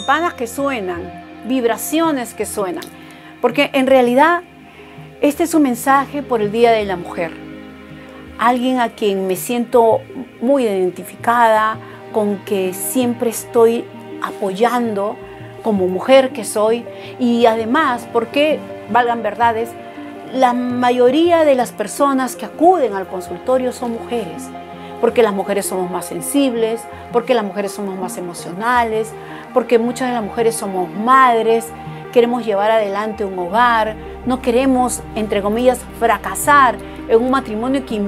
campanas que suenan, vibraciones que suenan. Porque en realidad este es un mensaje por el Día de la Mujer. Alguien a quien me siento muy identificada, con que siempre estoy apoyando como mujer que soy. Y además, porque, valgan verdades, la mayoría de las personas que acuden al consultorio son mujeres. Porque las mujeres somos más sensibles, porque las mujeres somos más emocionales, porque muchas de las mujeres somos madres, queremos llevar adelante un hogar, no queremos, entre comillas, fracasar en un matrimonio que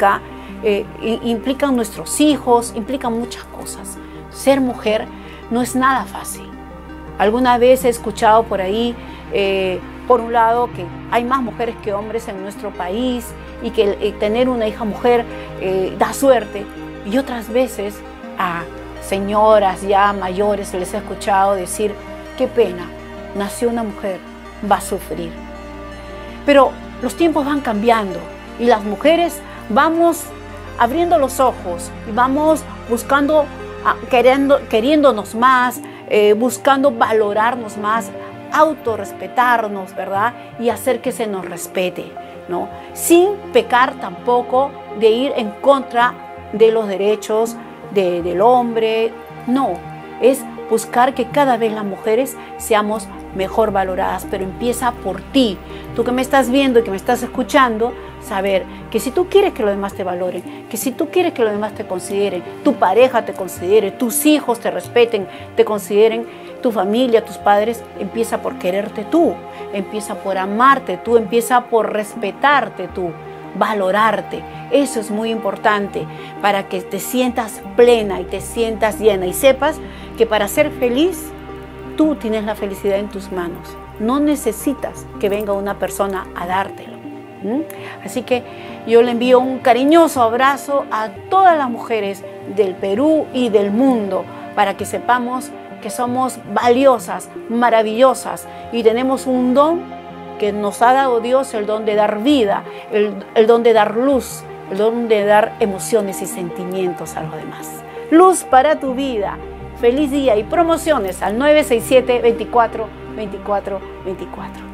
implican nuestros hijos, implican muchas cosas. Ser mujer no es nada fácil. Alguna vez he escuchado por ahí, por un lado, que hay más mujeres que hombres en nuestro país y que tener una hija mujer da suerte. Y otras veces a señoras ya mayores les he escuchado decir, qué pena, nació una mujer, va a sufrir. Pero los tiempos van cambiando y las mujeres vamos abriendo los ojos y vamos buscando, queriéndonos más, buscando valorarnos más, autorrespetarnos, ¿verdad? Y hacer que se nos respete, ¿no? Sin pecar tampoco de ir en contra de los derechos del hombre. No, es buscar que cada vez las mujeres seamos mejor valoradas, pero empieza por ti. Tú que me estás viendo y que me estás escuchando, saber que si tú quieres que los demás te valoren, que si tú quieres que los demás te consideren, tu pareja te considere, tus hijos te respeten, te consideren, tu familia, tus padres, empieza por quererte tú, empieza por amarte tú, empieza por respetarte tú, valorarte. Eso es muy importante para que te sientas plena y te sientas llena y sepas que para ser feliz tú tienes la felicidad en tus manos. No necesitas que venga una persona a dártelo. Así que yo le envío un cariñoso abrazo a todas las mujeres del Perú y del mundo para que sepamos que somos valiosas, maravillosas y tenemos un don que nos ha dado Dios, el don de dar vida, el don de dar luz, el don de dar emociones y sentimientos a los demás. Luz para tu vida. Feliz día y promociones al 967-24-24-24.